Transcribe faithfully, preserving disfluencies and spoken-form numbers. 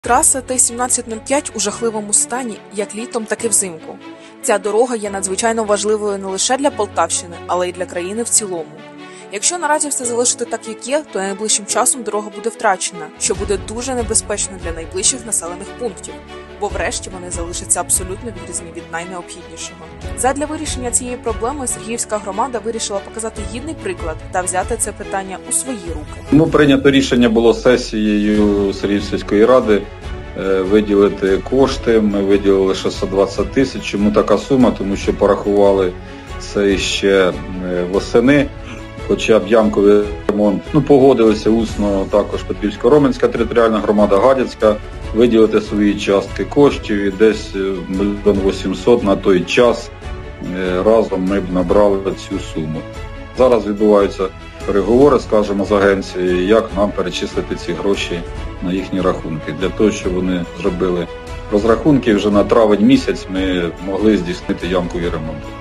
Траса Т сімнадцять нуль п'ять у жахливому стані як літом, так і взимку. Ця дорога є надзвичайно важливою не лише для Полтавщини, але й для країни в цілому. Якщо наразі все залишити так, як є, то найближчим часом дорога буде втрачена, що буде дуже небезпечно для найближчих населених пунктів, бо врешті вони залишаться абсолютно відрізні від найнеобхіднішого. Задля вирішення цієї проблеми Сергіївська громада вирішила показати гідний приклад та взяти це питання у свої руки. Ну, прийнято рішення було сесією Сергіївської ради виділити кошти. Ми виділили шістсот двадцять тисяч. Чому така сума? Тому що порахували це ще восени. Хоча б ямковий ремонт, ну, погодилися усно також Петрівсько-Роменська територіальна громада, Гадяцька, виділити свої частки коштів і десь мільйон вісімсот на той час разом ми б набрали цю суму. Зараз відбуваються переговори, скажімо, з агенцією, як нам перечислити ці гроші на їхні рахунки. Для того, щоб вони зробили розрахунки, вже на травень місяць ми могли здійснити ямковий ремонт.